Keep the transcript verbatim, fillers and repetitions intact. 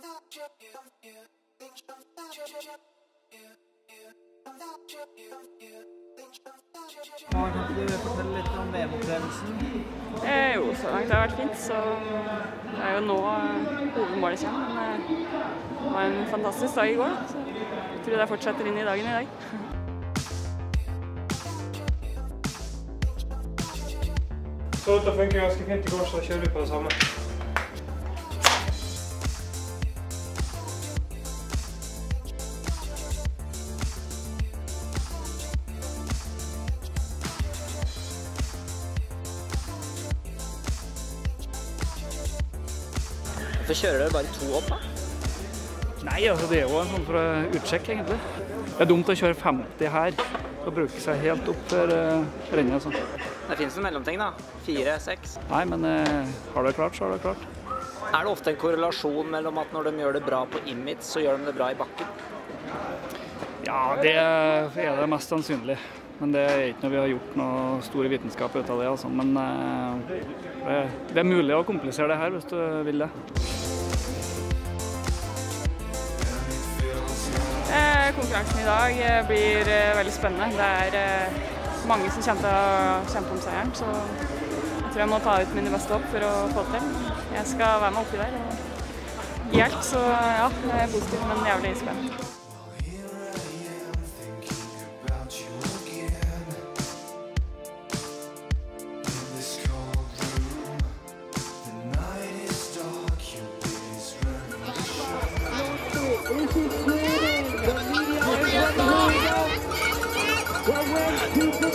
Kan du fortelle litt om V M-opplevelsen? Eh, jo, så langt det har vært fint, så det er jo nå hovedmålet kommer. Men det var en fantastisk dag i går, så jeg tror det fortsetter inn i dagen i dag. Så det funker ganske fint i går, så kjører vi på det samme. Hvorfor kjører dere bare to opp, da? Nei, altså det er jo en sånn for utsjekk, egentlig. Det er dumt å kjøre femti her og bruke seg helt opp for uh, rennet. Sånn. Det finnes en mellomting, da. Fire, seks. Nei, men uh, har det klart, så har det klart. Er det ofte en korrelasjon mellom at når de gjør det bra på image, så gjør de det bra i bakken? Ja, det er det mest sannsynlig. Men det er ikke noe vi har gjort noe stor vitenskap ut av det, altså. Men uh, det, det er mulig å komplisere det her hvis du vil det. Konkurransen i dag blir veldig spennende. Det er mange som kommer til å kjempe om seieren, så jeg tror jeg må ta ut mine beste opp for å få det til. Jeg skal være med oppi der og gi alt, så ja, det er positivt, men jævlig spennende. Well,